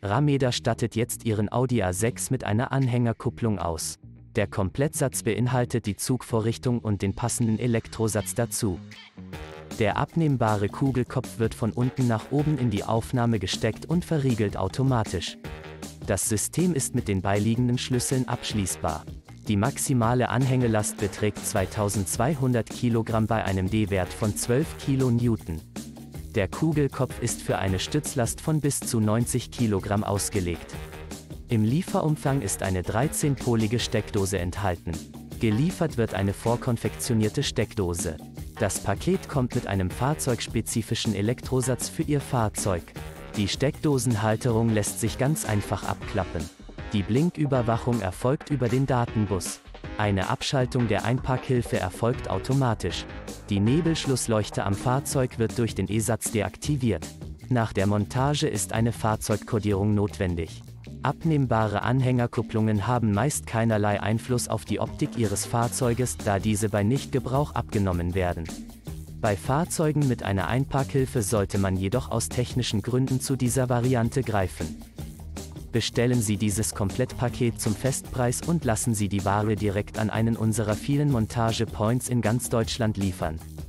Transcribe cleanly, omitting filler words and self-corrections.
Rameda stattet jetzt ihren Audi A6 mit einer Anhängerkupplung aus. Der Komplettsatz beinhaltet die Zugvorrichtung und den passenden Elektrosatz dazu. Der abnehmbare Kugelkopf wird von unten nach oben in die Aufnahme gesteckt und verriegelt automatisch. Das System ist mit den beiliegenden Schlüsseln abschließbar. Die maximale Anhängelast beträgt 2200 Kilogramm bei einem D-Wert von 12 Kilonewton. Der Kugelkopf ist für eine Stützlast von bis zu 90 Kilogramm ausgelegt. Im Lieferumfang ist eine 13-polige Steckdose enthalten. Geliefert wird eine vorkonfektionierte Steckdose. Das Paket kommt mit einem fahrzeugspezifischen Elektrosatz für Ihr Fahrzeug. Die Steckdosenhalterung lässt sich ganz einfach abklappen. Die Blinküberwachung erfolgt über den Datenbus. Eine Abschaltung der Einparkhilfe erfolgt automatisch. Die Nebelschlussleuchte am Fahrzeug wird durch den E-Satz deaktiviert. Nach der Montage ist eine Fahrzeugkodierung notwendig. Abnehmbare Anhängerkupplungen haben meist keinerlei Einfluss auf die Optik Ihres Fahrzeuges, da diese bei Nichtgebrauch abgenommen werden. Bei Fahrzeugen mit einer Einparkhilfe sollte man jedoch aus technischen Gründen zu dieser Variante greifen. Bestellen Sie dieses Komplettpaket zum Festpreis und lassen Sie die Ware direkt an einen unserer vielen Montage-Points in ganz Deutschland liefern.